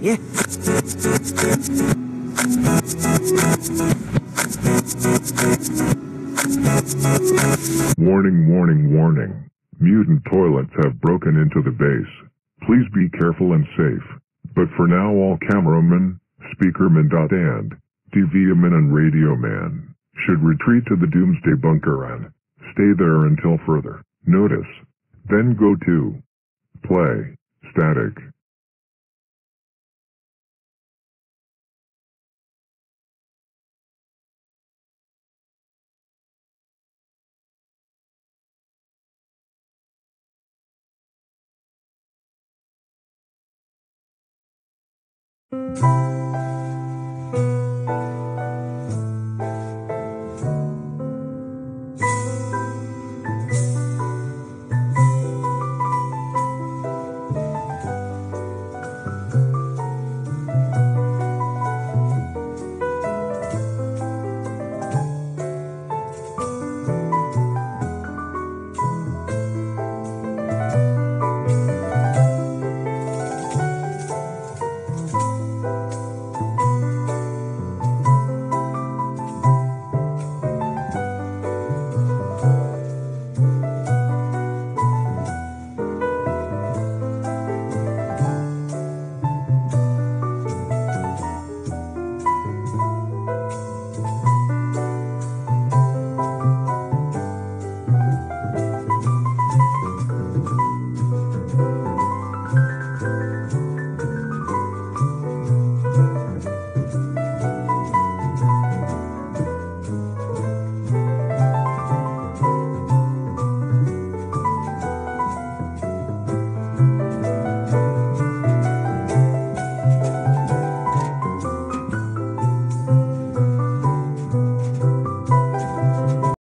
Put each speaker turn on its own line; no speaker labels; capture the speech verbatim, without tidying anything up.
Yeah.
Warning, warning, warning. Mutant toilets have broken into the base. Please be careful and safe. But for now, all cameramen, speakermen, and T V men and radio man should retreat to the doomsday bunker and stay there until further notice. Then go to play static.
Thank you.